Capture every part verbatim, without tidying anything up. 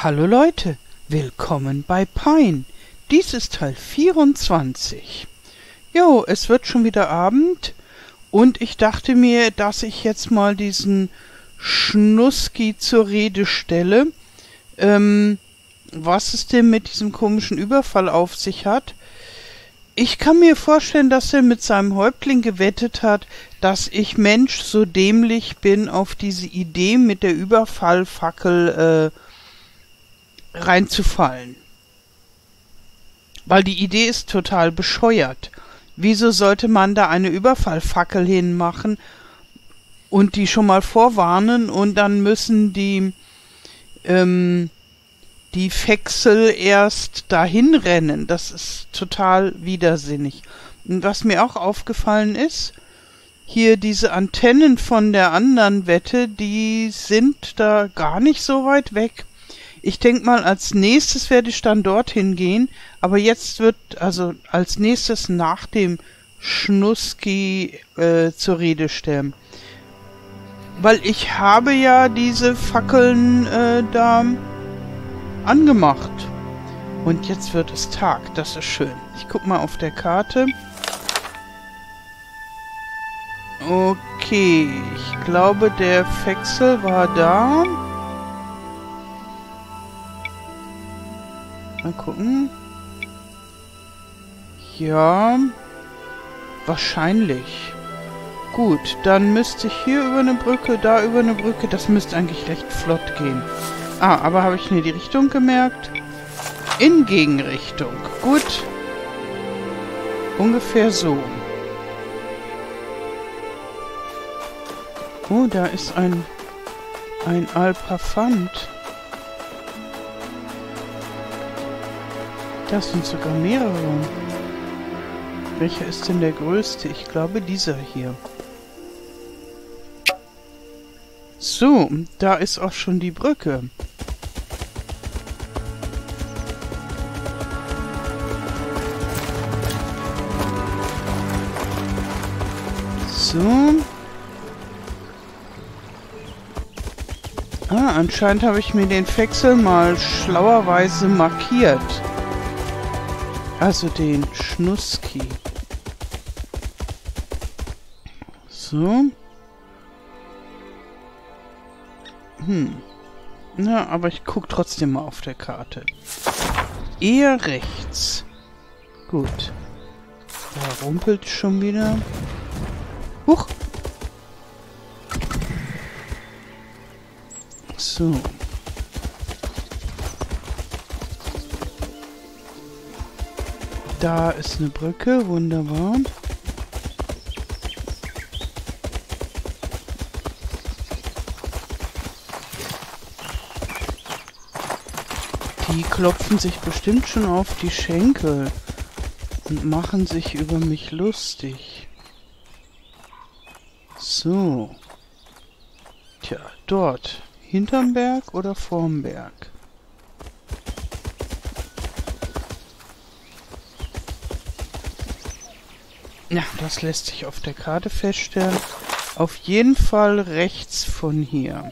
Hallo Leute, willkommen bei Pine. Dies ist Teil vierundzwanzig. Jo, es wird schon wieder Abend und ich dachte mir, dass ich jetzt mal diesen Schnuski zur Rede stelle, ähm, was es denn mit diesem komischen Überfall auf sich hat. Ich kann mir vorstellen, dass er mit seinem Häuptling gewettet hat, dass ich Mensch so dämlich bin, auf diese Idee mit der Überfallfackel äh, reinzufallen. Weil die Idee ist total bescheuert. Wieso sollte man da eine Überfallfackel hinmachen und die schon mal vorwarnen und dann müssen die ähm, die Fexel erst dahin rennen? Das ist total widersinnig. Und was mir auch aufgefallen ist, hier diese Antennen von der anderen Wette, die sind da gar nicht so weit weg. Ich denke mal, als nächstes werde ich dann dorthin gehen, aber jetzt wird, also als nächstes nach dem Schnuski äh, zur Rede stellen. Weil ich habe ja diese Fackeln äh, da angemacht. Und jetzt wird es Tag, das ist schön. Ich guck mal auf der Karte. Okay, ich glaube, der Fexel war da. Mal gucken. Ja, wahrscheinlich. Gut, dann müsste ich hier über eine Brücke, da über eine Brücke. Das müsste eigentlich recht flott gehen. Ah, aber habe ich mir die Richtung gemerkt? In Gegenrichtung. Gut. Ungefähr so. Oh, da ist ein ein Alpafant. Das sind sogar mehrere. Welcher ist denn der größte? Ich glaube, dieser hier. So, da ist auch schon die Brücke. So. Ah, anscheinend habe ich mir den Fexel mal schlauerweise markiert. Also den Schnuski. So. Hm. Na, aber ich gucke trotzdem mal auf der Karte. Eher rechts. Gut. Da rumpelt schon wieder. Huch. So. Da ist eine Brücke, wunderbar. Die klopfen sich bestimmt schon auf die Schenkel und machen sich über mich lustig. So. Tja, dort. Hinterm Berg oder vorm Berg? Ja, das lässt sich auf der Karte feststellen. Auf jeden Fall rechts von hier.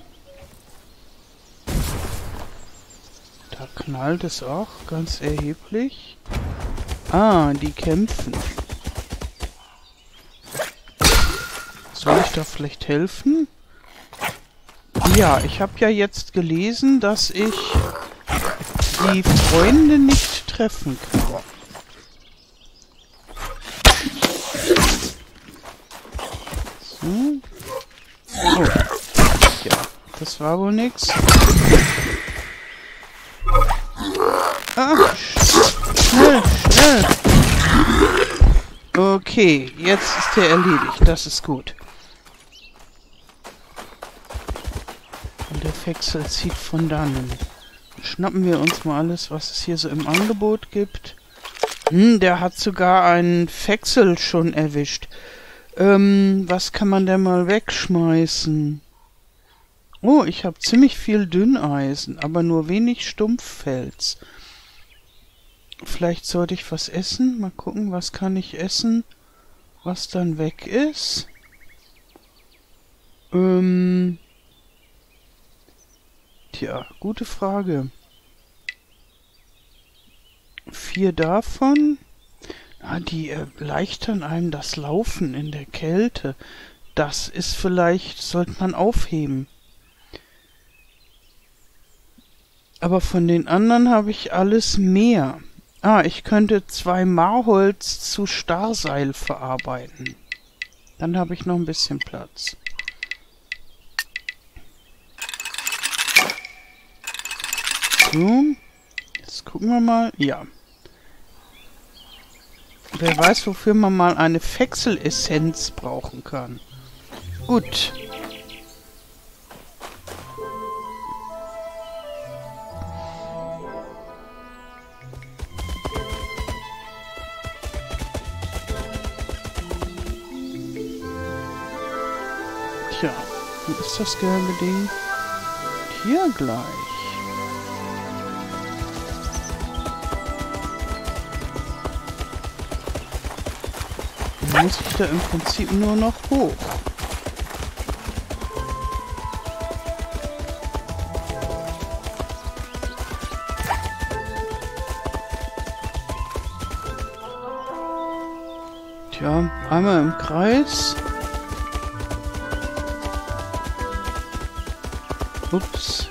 Da knallt es auch ganz erheblich. Ah, die kämpfen. Soll ich da vielleicht helfen? Ja, ich habe ja jetzt gelesen, dass ich die Freunde nicht treffen kann. So. Oh. Ja, das war wohl nix. Ah, schnell, schnell. Okay, jetzt ist der erledigt. Das ist gut. Und der Fexel zieht von dannen. Schnappen wir uns mal alles, was es hier so im Angebot gibt. Hm, der hat sogar einen Fexel schon erwischt. Ähm, was kann man denn mal wegschmeißen? Oh, ich habe ziemlich viel Dünneisen, aber nur wenig Stumpffels. Vielleicht sollte ich was essen. Mal gucken, was kann ich essen, was dann weg ist. Ähm... Tja, gute Frage. vier davon. Ah, die erleichtern einem das Laufen in der Kälte. Das ist vielleicht, sollte man aufheben. Aber von den anderen habe ich alles mehr. Ah, ich könnte zwei Marholz zu Starrseil verarbeiten. Dann habe ich noch ein bisschen Platz. So, jetzt gucken wir mal. Ja. Wer weiß, wofür man mal eine Fechselessenz brauchen kann. Gut. Tja, wo ist das gelbe Ding? Hier gleich. Dann muss ich da im Prinzip nur noch hoch. Tja, einmal im Kreis. Ups.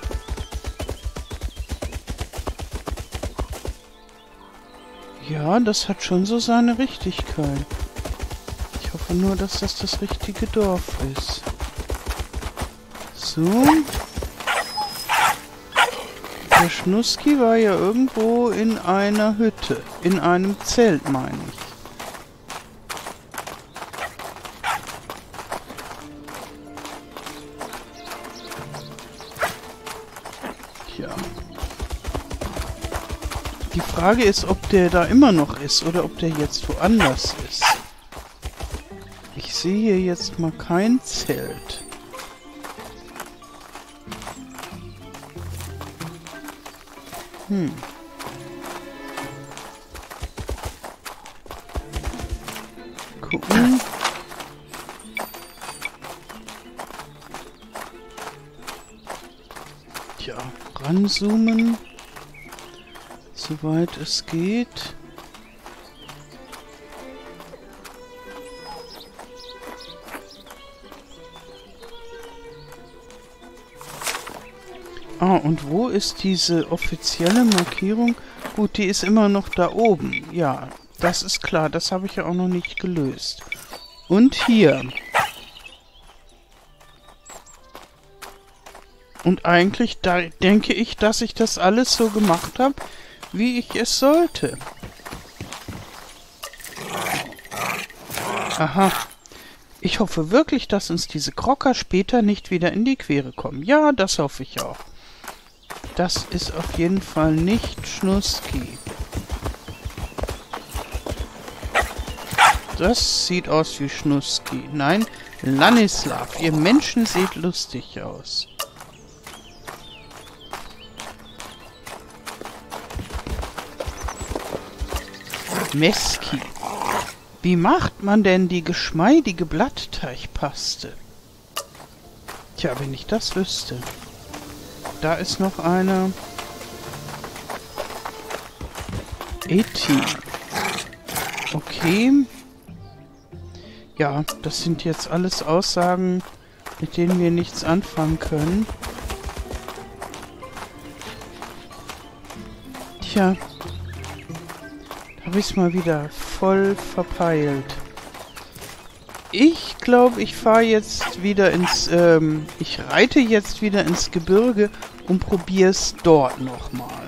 Ja, das hat schon so seine Richtigkeit. Ich hoffe nur, dass das das richtige Dorf ist. So. Der Schnuski war ja irgendwo in einer Hütte. In einem Zelt, meine ich. Tja. Die Frage ist, ob der da immer noch ist oder ob der jetzt woanders ist. Ich sehe hier jetzt mal kein Zelt. Hm. Gucken. Tja, ranzoomen. Soweit es geht. Ah, und wo ist diese offizielle Markierung? Gut, die ist immer noch da oben. Ja, das ist klar. Das habe ich ja auch noch nicht gelöst. Und hier. Und eigentlich da denke ich, dass ich das alles so gemacht habe, wie ich es sollte. Aha. Ich hoffe wirklich, dass uns diese Krocker später nicht wieder in die Quere kommen. Ja, das hoffe ich auch. Das ist auf jeden Fall nicht Schnuski. Das sieht aus wie Schnuski. Nein, Lanislav, ihr Menschen seht lustig aus. Meski. Wie macht man denn die geschmeidige Blattteichpaste? Tja, wenn ich das wüsste. Da ist noch eine. Eti. Okay. Ja, das sind jetzt alles Aussagen, mit denen wir nichts anfangen können. Tja. Habe ich es mal wieder voll verpeilt. Ich glaube, ich fahre jetzt wieder ins, ähm, ich reite jetzt wieder ins Gebirge und probiere es dort nochmal.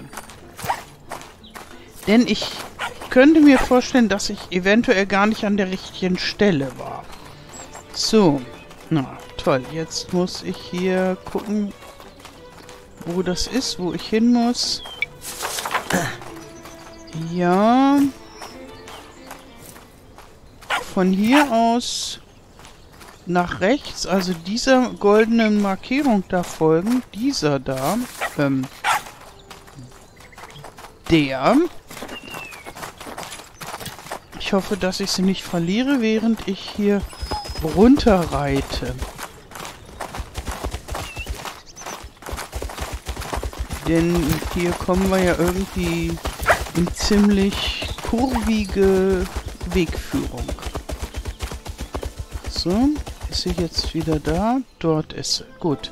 Denn ich könnte mir vorstellen, dass ich eventuell gar nicht an der richtigen Stelle war. So, na toll, jetzt muss ich hier gucken, wo das ist, wo ich hin muss. Ja. Von hier aus nach rechts, also dieser goldenen Markierung da folgen, dieser da, ähm, der. Ich hoffe, dass ich sie nicht verliere, während ich hier runterreite. Denn hier kommen wir ja irgendwie in ziemlich kurvige Wegführung. So, ist sie jetzt wieder da? Dort ist sie. Gut.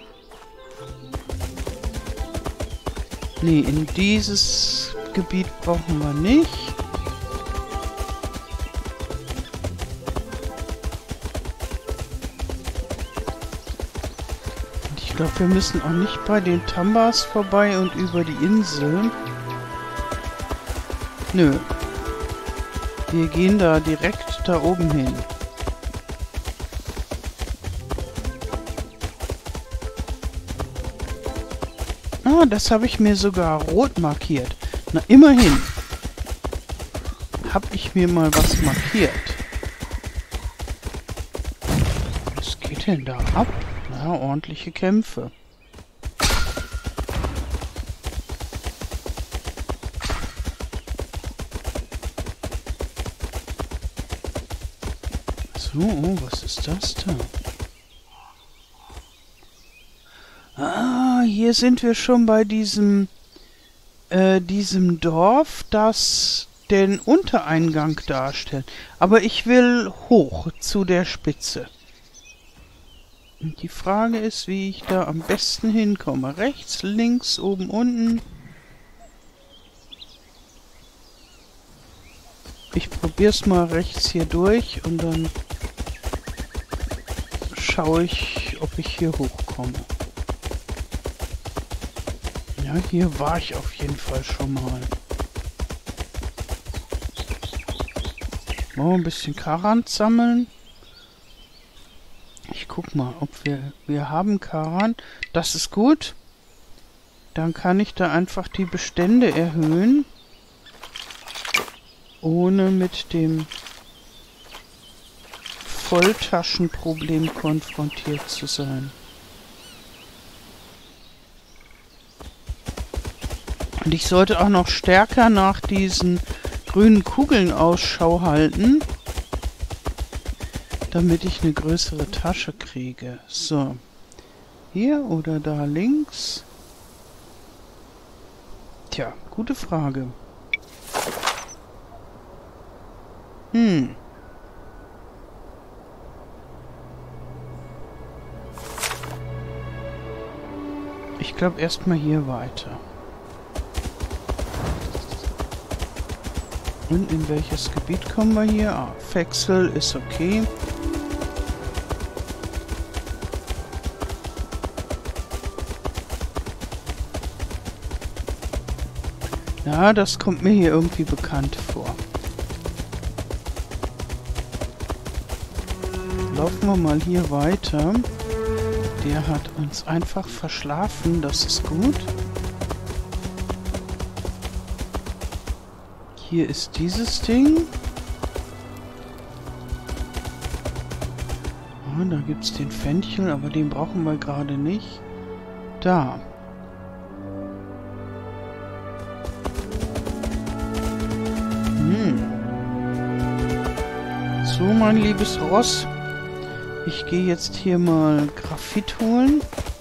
Nee, in dieses Gebiet brauchen wir nicht. Und ich glaube, wir müssen auch nicht bei den Tambas vorbei und über die Insel. Nö. Wir gehen da direkt da oben hin. Ah, das habe ich mir sogar rot markiert. Na, immerhin. Habe ich mir mal was markiert. Was geht denn da ab? Na, ordentliche Kämpfe. So, oh, was ist das da? Ah, hier sind wir schon bei diesem, äh, diesem Dorf, das den Untereingang darstellt. Aber ich will hoch zu der Spitze. Und die Frage ist, wie ich da am besten hinkomme. Rechts, links, oben, unten. Ich probiere es mal rechts hier durch und dann schaue ich, ob ich hier hochkomme. Ja, hier war ich auf jeden Fall schon mal. Oh, ein bisschen Karan sammeln. Ich guck mal, ob wir... Wir haben Karan. Das ist gut. Dann kann ich da einfach die Bestände erhöhen. Ohne mit dem Volltaschenproblem konfrontiert zu sein. Und ich sollte auch noch stärker nach diesen grünen Kugeln Ausschau halten, damit ich eine größere Tasche kriege. So. Hier oder da links? Tja, gute Frage. Hm. Ich glaube erstmal hier weiter. Und in welches Gebiet kommen wir hier? Ah, Fexel ist okay. Ja, das kommt mir hier irgendwie bekannt vor. Laufen wir mal hier weiter. Der hat uns einfach verschlafen, das ist gut. Hier ist dieses Ding. Oh, da gibt es den Fenchel, aber den brauchen wir gerade nicht. Da. Hm. So, mein liebes Ross. Ich gehe jetzt hier mal Graphit holen.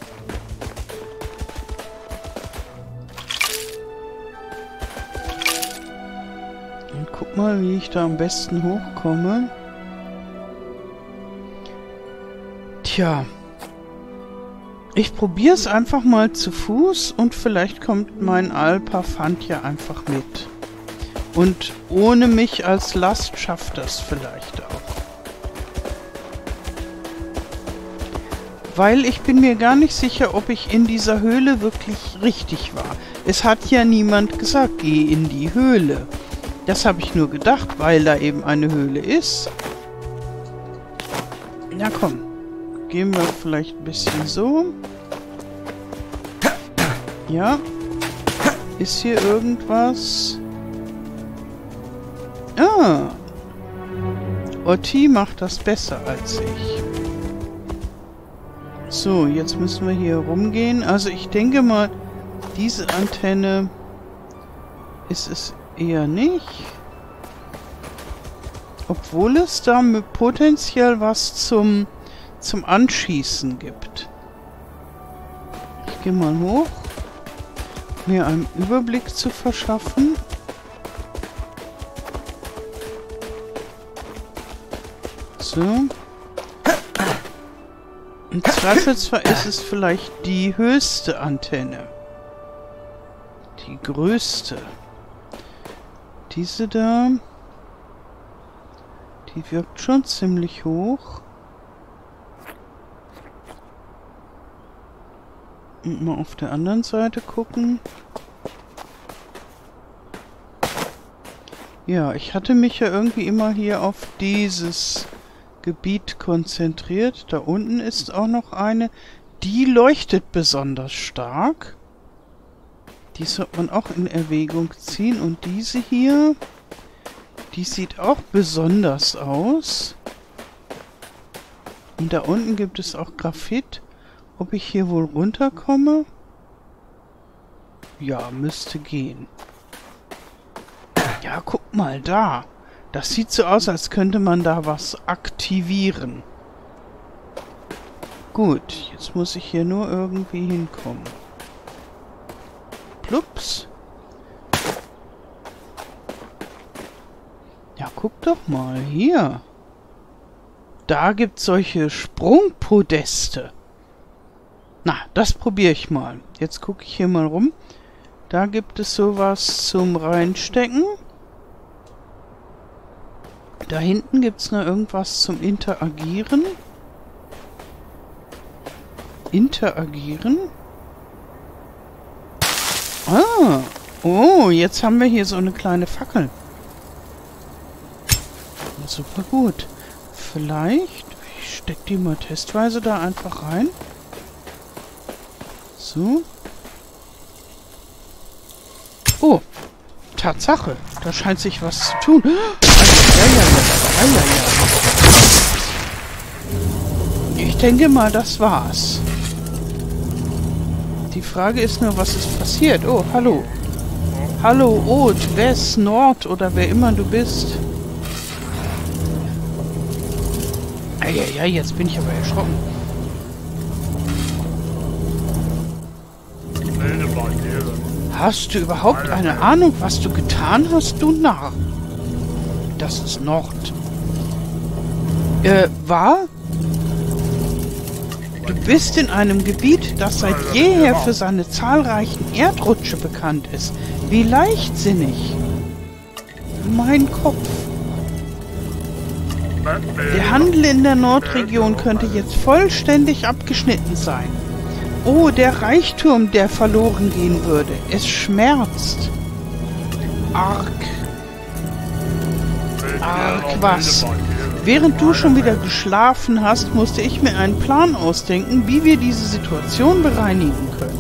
Und guck mal, wie ich da am besten hochkomme. Tja. Ich probiere es einfach mal zu Fuß und vielleicht kommt mein Alpafant ja einfach mit. Und ohne mich als Last schafft das vielleicht auch. Weil ich bin mir gar nicht sicher, ob ich in dieser Höhle wirklich richtig war. Es hat ja niemand gesagt, geh in die Höhle. Das habe ich nur gedacht, weil da eben eine Höhle ist. Na komm, gehen wir vielleicht ein bisschen so. Ja. Ist hier irgendwas? Ah. Otti macht das besser als ich. So, jetzt müssen wir hier rumgehen. Also ich denke mal, diese Antenne ist es eher nicht. Obwohl es da potenziell was zum, zum Anschießen gibt. Ich gehe mal hoch, mir einen Überblick zu verschaffen. So. Im Zweifelsfall ist es vielleicht die höchste Antenne. Die größte. Diese da. Die wirkt schon ziemlich hoch. Und mal auf der anderen Seite gucken. Ja, ich hatte mich ja irgendwie immer hier auf dieses Gebiet konzentriert. Da unten ist auch noch eine. Die leuchtet besonders stark. Die sollte man auch in Erwägung ziehen. Und diese hier, die sieht auch besonders aus. Und da unten gibt es auch Graphit. Ob ich hier wohl runterkomme? Ja, müsste gehen. Ja, guck mal da. Das sieht so aus, als könnte man da was aktivieren. Gut, jetzt muss ich hier nur irgendwie hinkommen. Plups. Ja, guck doch mal hier. Da gibt's solche Sprungpodeste. Na, das probiere ich mal. Jetzt gucke ich hier mal rum. Da gibt es sowas zum Reinstecken. Da hinten gibt es noch irgendwas zum Interagieren. Interagieren? Ah, oh, jetzt haben wir hier so eine kleine Fackel. Super gut. Vielleicht, ich stecke die mal testweise da einfach rein. So. Oh, Tatsache. Da scheint sich was zu tun. Ja, ja, ja, ja, ja. Ich denke mal, das war's. Die Frage ist nur, was ist passiert? Oh, hallo. Hallo, Oth, West, Nord oder wer immer du bist. Eieiei, jetzt bin ich aber erschrocken. Hast du überhaupt eine Ahnung, was du getan hast, du Narr? Das ist Nord. Äh, war? Du bist in einem Gebiet, das seit jeher für seine zahlreichen Erdrutsche bekannt ist. Wie leichtsinnig. Mein Kopf. Der Handel in der Nordregion könnte jetzt vollständig abgeschnitten sein. Oh, der Reichtum, der verloren gehen würde. Es schmerzt. Arg. Arg was. Während du schon wieder geschlafen hast, musste ich mir einen Plan ausdenken, wie wir diese Situation bereinigen können.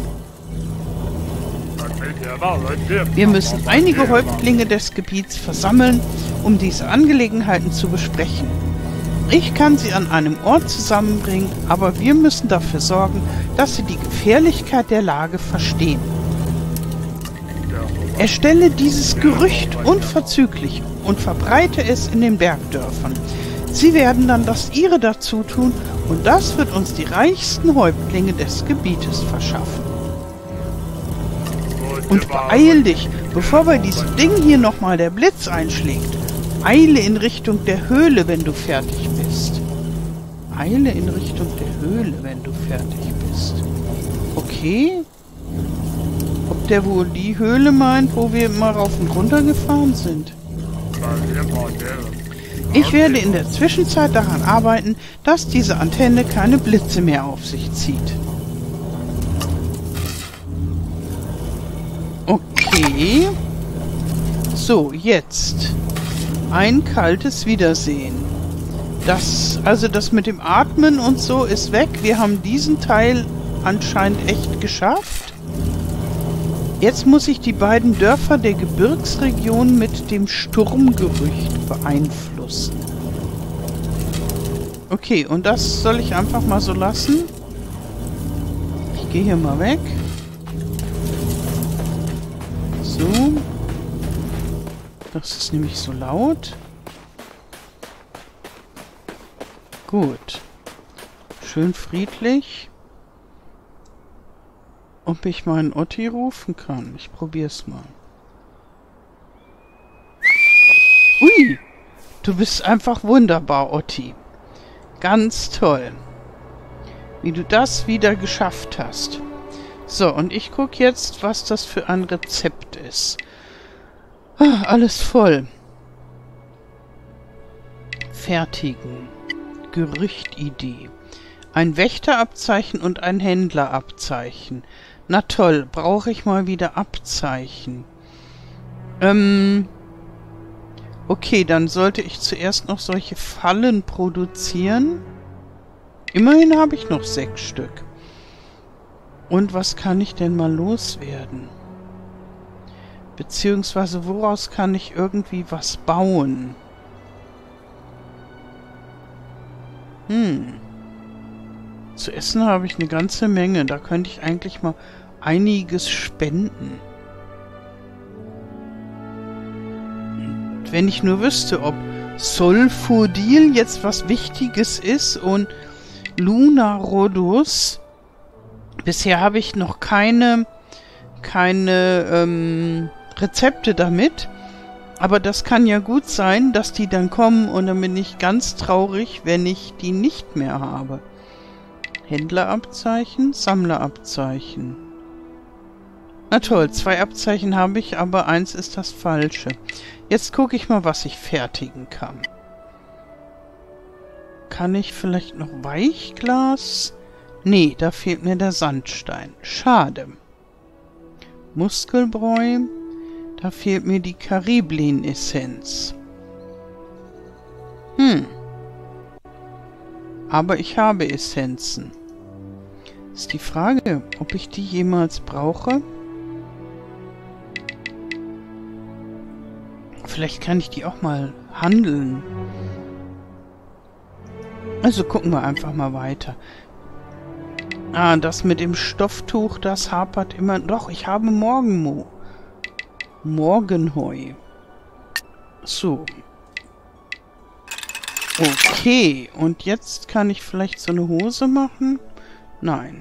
Wir müssen einige Häuptlinge des Gebiets versammeln, um diese Angelegenheiten zu besprechen. Ich kann sie an einem Ort zusammenbringen, aber wir müssen dafür sorgen, dass sie die Gefährlichkeit der Lage verstehen. Erstelle dieses Gerücht unverzüglich und verbreite es in den Bergdörfern. Sie werden dann das ihre dazu tun und das wird uns die reichsten Häuptlinge des Gebietes verschaffen. Und beeil dich, bevor bei diesem Ding hier nochmal der Blitz einschlägt. Eile in Richtung der Höhle, wenn du fertig bist. Eile in Richtung der Höhle, wenn du fertig bist. Okay. Ob der wohl die Höhle meint, wo wir mal rauf und runter gefahren sind? Ich werde in der Zwischenzeit daran arbeiten, dass diese Antenne keine Blitze mehr auf sich zieht. Okay. So, jetzt. Ein kaltes Wiedersehen. Das, also das mit dem Atmen und so ist weg. Wir haben diesen Teil anscheinend echt geschafft. Jetzt muss ich die beiden Dörfer der Gebirgsregion mit dem Sturmgerücht beeinflussen. Okay, und das soll ich einfach mal so lassen. Ich gehe hier mal weg. So. Das ist nämlich so laut. Gut. Schön friedlich. Ob ich meinen Otti rufen kann? Ich probier's mal. Ui! Du bist einfach wunderbar, Otti. Ganz toll. Wie du das wieder geschafft hast. So, und ich gucke jetzt, was das für ein Rezept ist. Ah, alles voll. Fertigen. Gerüchtidee. Ein Wächterabzeichen und ein Händlerabzeichen. Na toll, brauche ich mal wieder Abzeichen. Ähm... Okay, dann sollte ich zuerst noch solche Fallen produzieren. Immerhin habe ich noch sechs Stück. Und was kann ich denn mal loswerden? Beziehungsweise woraus kann ich irgendwie was bauen? Hm. Zu essen habe ich eine ganze Menge. Da könnte ich eigentlich mal einiges spenden. Wenn ich nur wüsste, ob Sulfodil jetzt was Wichtiges ist und Lunarodus. Bisher habe ich noch keine, keine ähm, Rezepte damit. Aber das kann ja gut sein, dass die dann kommen und dann bin ich ganz traurig, wenn ich die nicht mehr habe. Händlerabzeichen, Sammlerabzeichen. Na toll, zwei Abzeichen habe ich, aber eins ist das falsche. Jetzt gucke ich mal, was ich fertigen kann. Kann ich vielleicht noch Weichglas? Nee, da fehlt mir der Sandstein. Schade. Muskelbräu. Da fehlt mir die Kariblin-Essenz. Hm. Aber ich habe Essenzen. Ist die Frage, ob ich die jemals brauche? Vielleicht kann ich die auch mal handeln. Also gucken wir einfach mal weiter. Ah, das mit dem Stofftuch, das hapert immer... Doch, ich habe Morgenmo. Morgenheu. So. Okay, und jetzt kann ich vielleicht so eine Hose machen? Nein.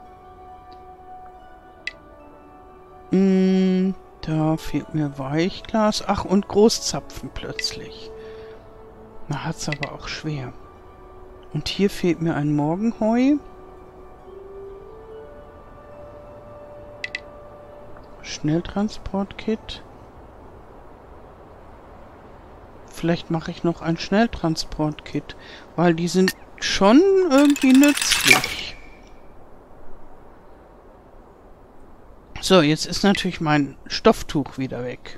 Hm, da fehlt mir Weichglas. Ach, und Großzapfen plötzlich. Man hat's aber auch schwer. Und hier fehlt mir ein Morgenheu. Schnelltransportkit. Vielleicht mache ich noch ein Schnelltransportkit, weil die sind schon irgendwie nützlich. So, jetzt ist natürlich mein Stofftuch wieder weg.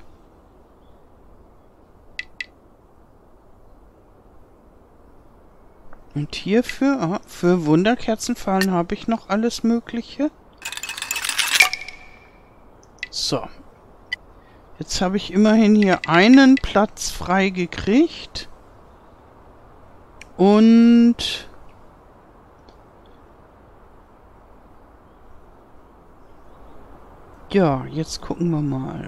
Und hierfür, ah, für Wunderkerzenfallen habe ich noch alles Mögliche. So. Jetzt habe ich immerhin hier einen Platz frei gekriegt. Und... ja, jetzt gucken wir mal.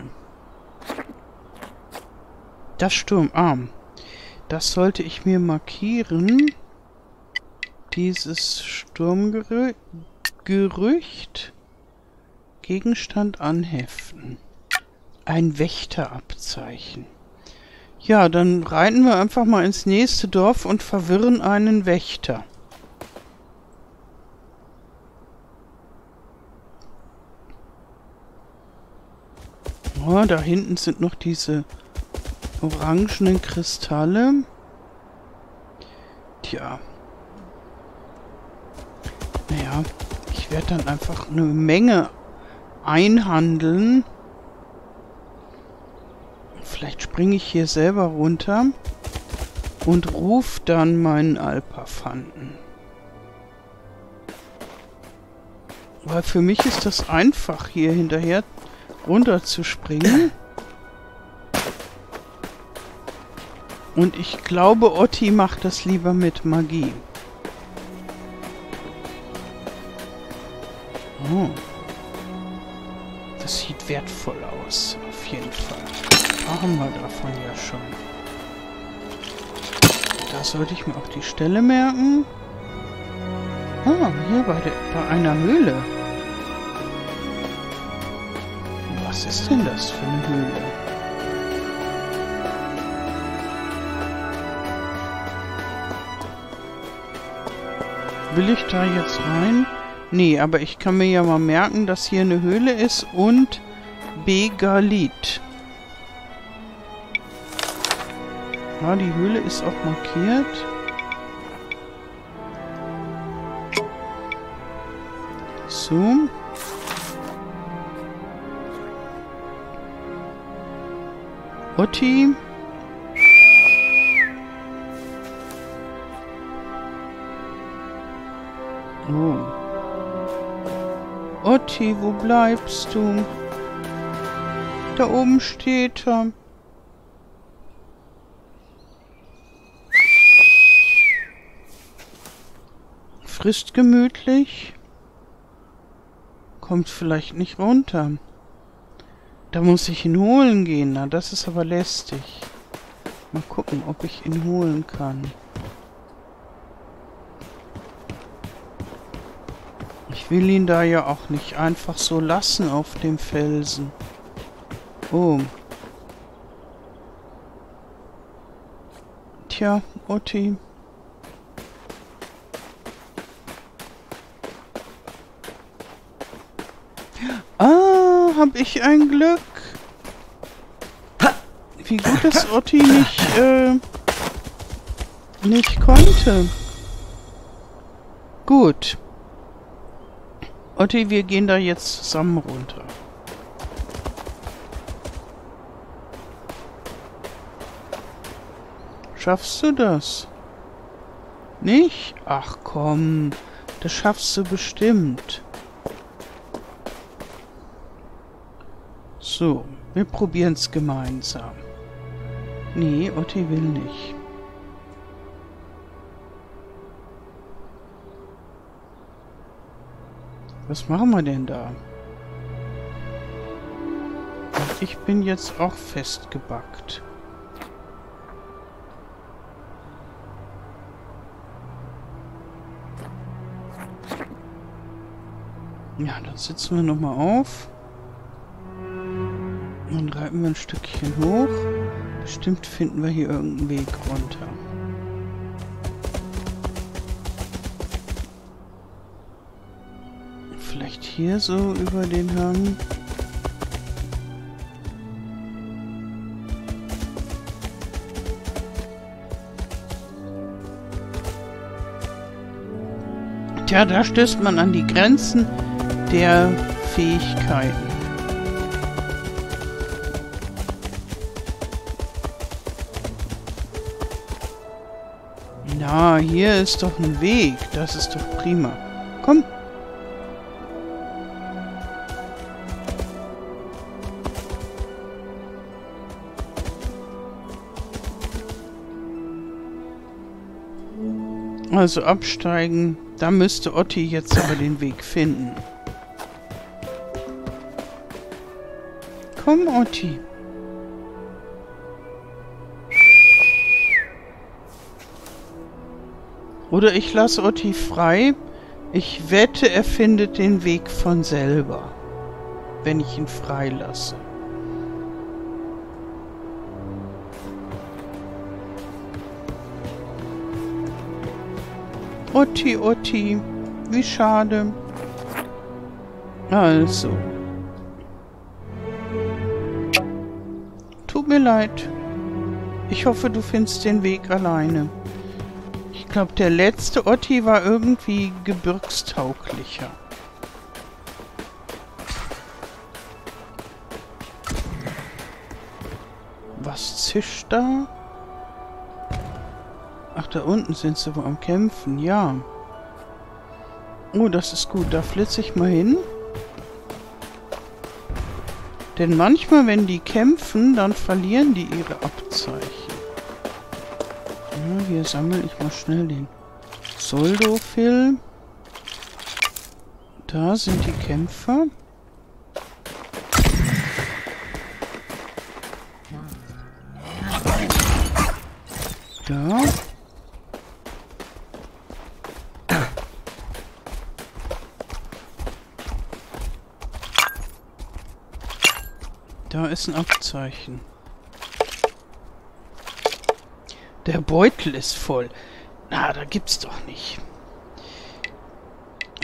Das Sturmarm. Das sollte ich mir markieren. Dieses Sturmgerücht. Gegenstand anheften. Ein Wächterabzeichen. Ja, dann reiten wir einfach mal ins nächste Dorf und verwirren einen Wächter. Oh, da hinten sind noch diese orangenen Kristalle. Tja. Naja, ich werde dann einfach eine Menge einhandeln. Vielleicht springe ich hier selber runter und rufe dann meinen Alpafanten. Weil für mich ist das einfach, hier hinterher runter zu springen. Und ich glaube, Otti macht das lieber mit Magie. Oh. Das sieht wertvoll aus, auf jeden Fall. Haben wir davon ja schon. Da sollte ich mir auch die Stelle merken. Ah, hier bei, der, bei einer Höhle. Was ist denn das für eine Höhle? Will ich da jetzt rein? Nee, aber ich kann mir ja mal merken, dass hier eine Höhle ist und Begalit. Ja, die Höhle ist auch markiert. So. Otti. Oh. Otti, wo bleibst du? Da oben steht er. Frisst gemütlich. Kommt vielleicht nicht runter. Da muss ich ihn holen gehen. Na, das ist aber lästig. Mal gucken, ob ich ihn holen kann. Ich will ihn da ja auch nicht einfach so lassen auf dem Felsen. Oh. Tja, Otti. Ah, hab ich ein Glück. Wie gut, dass Otti nicht, äh, nicht konnte. Gut. Otti, wir gehen da jetzt zusammen runter. Schaffst du das? Nicht? Ach komm, das schaffst du bestimmt. So, wir probieren es gemeinsam. Nee, Otti will nicht. Was machen wir denn da? Ich bin jetzt auch festgebackt. Ja, dann sitzen wir nochmal auf. Dann reiten wir ein Stückchen hoch. Bestimmt finden wir hier irgendeinen Weg runter. Vielleicht hier so über den Hang. Tja, da stößt man an die Grenzen der Fähigkeiten. Na, hier ist doch ein Weg. Das ist doch prima. Komm. Also absteigen. Da müsste Otti jetzt aber den Weg finden. Komm, Otti. Oder ich lasse Otti frei. Ich wette, er findet den Weg von selber, wenn ich ihn freilasse. Otti, Otti, wie schade. Also. Tut mir leid. Ich hoffe, du findest den Weg alleine. Ich glaube, der letzte Otti war irgendwie gebirgstauglicher. Was zischt da? Ach, da unten sind sie wohl am Kämpfen, ja. Oh, das ist gut. Da flitze ich mal hin. Denn manchmal, wenn die kämpfen, dann verlieren die ihre Abzeichen. Ja, hier sammle ich mal schnell den Soldo-Film. Da sind die Kämpfer. Da. Da ist ein Abzeichen. Der Beutel ist voll. Na, da gibt's doch nicht.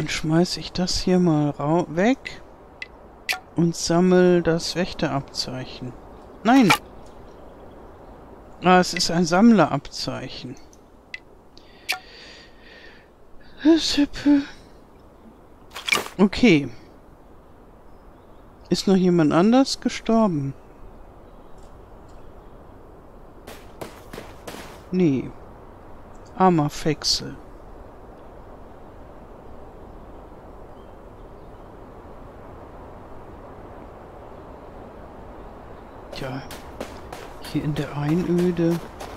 Dann schmeiße ich das hier mal weg und sammle das Wächterabzeichen. Nein! Ah, es ist ein Sammlerabzeichen. Okay. Ist noch jemand anders gestorben? Nee. Armer Fexel. Tja. Hier in der Einöde.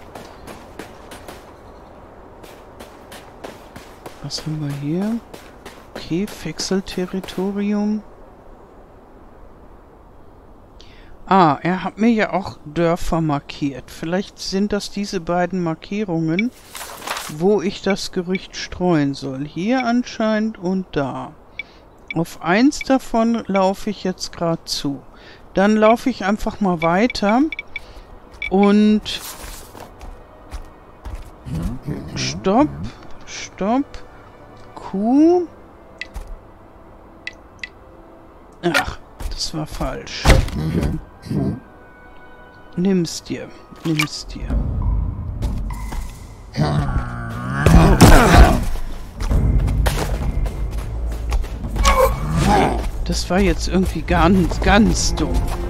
Was haben wir hier? Okay, Fexel-Territorium. Ah, er hat mir ja auch Dörfer markiert. Vielleicht sind das diese beiden Markierungen, wo ich das Gerücht streuen soll. Hier anscheinend und da. Auf eins davon laufe ich jetzt gerade zu. Dann laufe ich einfach mal weiter und Stopp, Stopp, Q. Ach, das war falsch. Nimm's dir, nimm's dir. Das war jetzt irgendwie ganz, ganz dumm.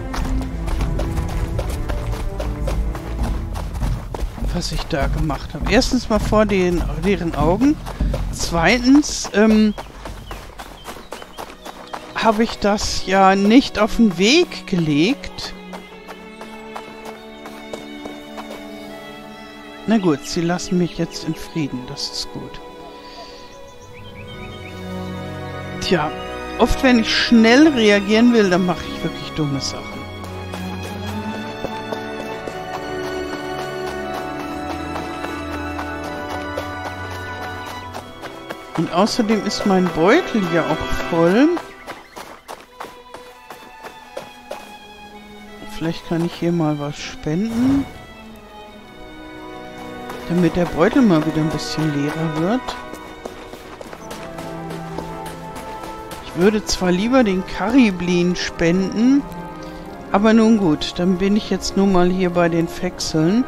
Was ich da gemacht habe. Erstens mal vor den, deren Augen. Zweitens, ähm, habe ich das ja nicht auf den Weg gelegt. Na gut, sie lassen mich jetzt in Frieden. Das ist gut. Tja, oft wenn ich schnell reagieren will, dann mache ich wirklich dumme Sachen. Und außerdem ist mein Beutel ja auch voll. Vielleicht kann ich hier mal was spenden. Damit der Beutel mal wieder ein bisschen leerer wird. Ich würde zwar lieber den Kariblin spenden, aber nun gut, dann bin ich jetzt nur mal hier bei den Fexeln.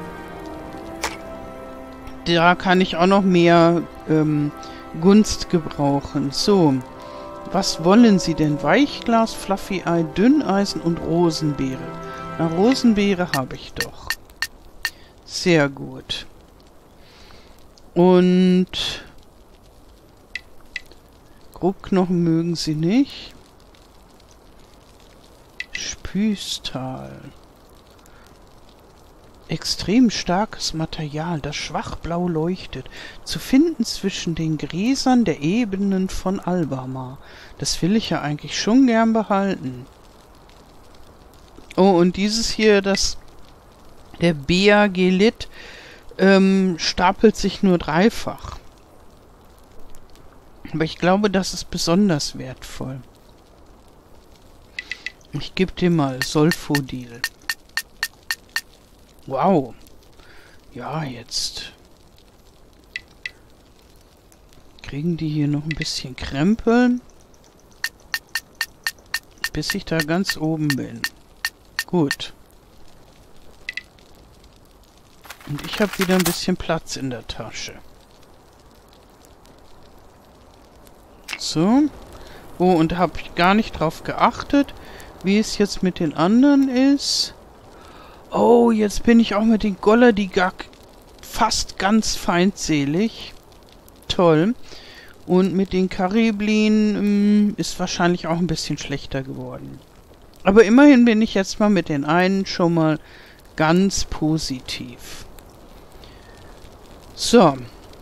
Da kann ich auch noch mehr ähm, Gunst gebrauchen. So, was wollen Sie denn? Weichglas, Fluffy Eye, Dünneisen und Rosenbeere. Na, Rosenbeere habe ich doch. Sehr gut. Und Grobknochen mögen Sie nicht. Spüßtal. Extrem starkes Material, das schwach blau leuchtet. Zu finden zwischen den Gräsern der Ebenen von Albamar. Das will ich ja eigentlich schon gern behalten. Oh, und dieses hier, das der Beagelit, ähm, stapelt sich nur dreifach. Aber ich glaube, das ist besonders wertvoll. Ich gebe dir mal Solfodil. Wow. Ja, jetzt kriegen die hier noch ein bisschen Krempel, bis ich da ganz oben bin. Gut. Und ich habe wieder ein bisschen Platz in der Tasche. So. Oh, und habe ich gar nicht drauf geachtet, wie es jetzt mit den anderen ist. Oh, jetzt bin ich auch mit den Gollerdigak fast ganz feindselig. Toll. Und mit den Kariblin ähm, ist wahrscheinlich auch ein bisschen schlechter geworden. Aber immerhin bin ich jetzt mal mit den einen schon mal ganz positiv. So.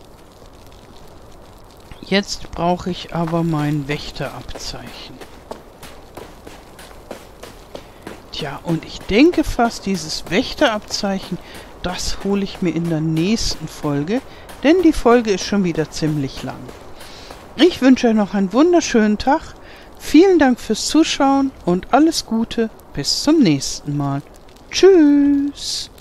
Jetzt brauche ich aber mein Wächterabzeichen. Tja, und ich denke fast, dieses Wächterabzeichen, das hole ich mir in der nächsten Folge, denn die Folge ist schon wieder ziemlich lang. Ich wünsche euch noch einen wunderschönen Tag, vielen Dank fürs Zuschauen und alles Gute, bis zum nächsten Mal. Tschüss!